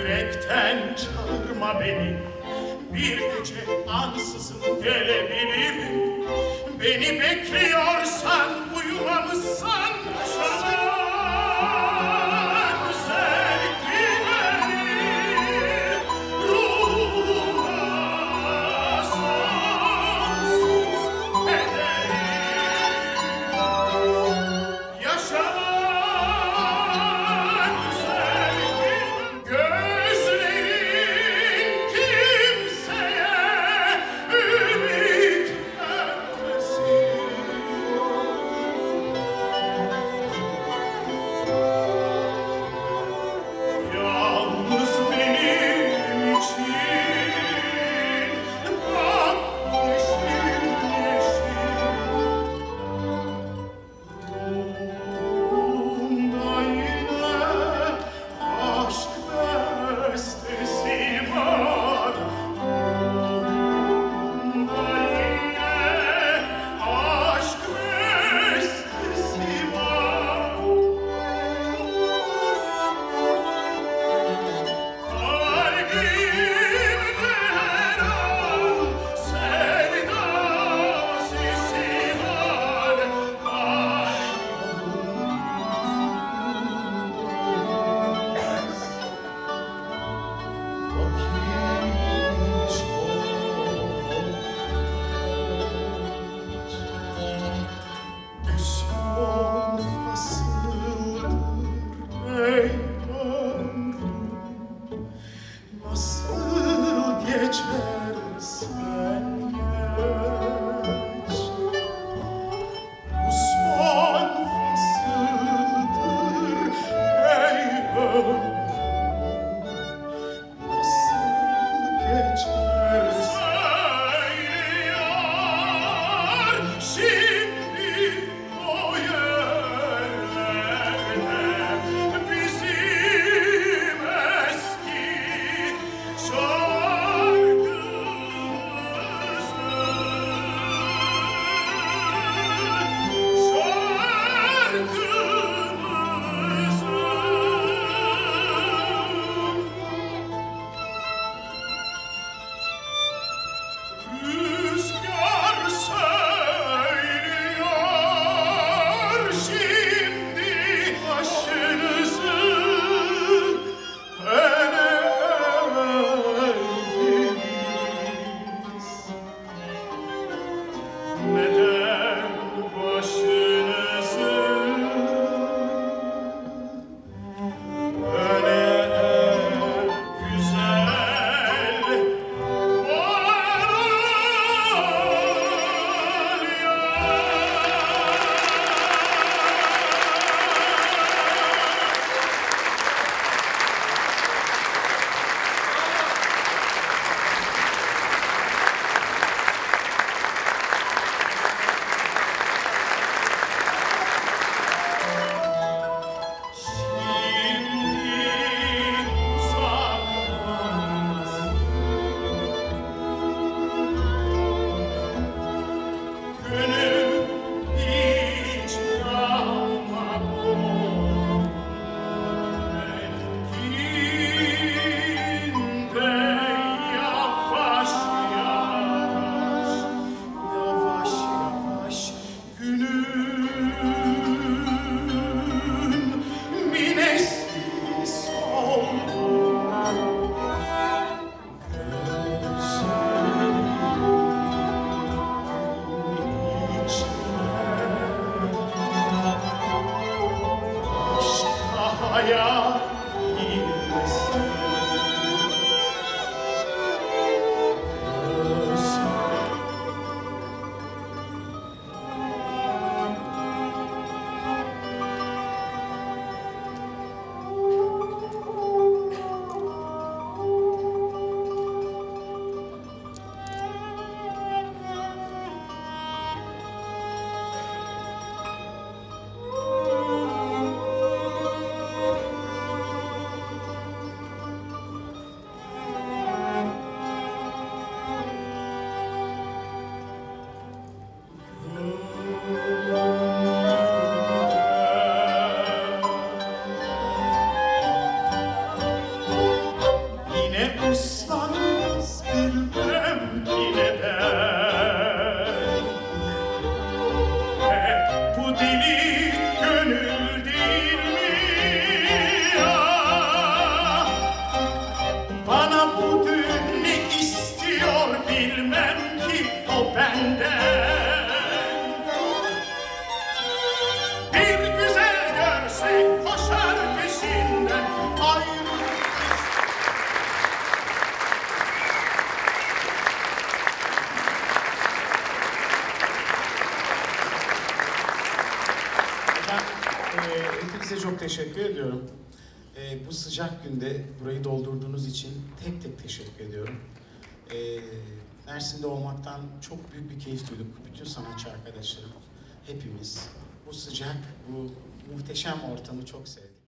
yürekten çağırma beni. Bir gece ansızın gelebilirim. Beni bekliyorsan, uyumamışsan yaşa. Güzel güverir ruhuma sonsuz ederim. Yaşa güzel gözlerin kimseye ümit vermesin. Yalnız benim için bak yeşil yeşil ruhumda yine aşk bestesi var. Ruhumda yine aşk bestesi var. Kalbimde her an sevda sesi var. Vakit çok bu son fasıldır ey ömrüm. Nasıl geçersen geç, bu son fasıldır ey ömrüm. Nasıl geçersen yar, şimdi o yerlerde bizim eski şarkımızı Size çok teşekkür ediyorum. Bu sıcak günde burayı doldurduğunuz için tek tek teşekkür ediyorum. Mersin'de olmaktan çok büyük bir keyif duyduk. Bütün sanatçı arkadaşlarım, hepimiz. Bu sıcak, bu muhteşem ortamı çok sevdik.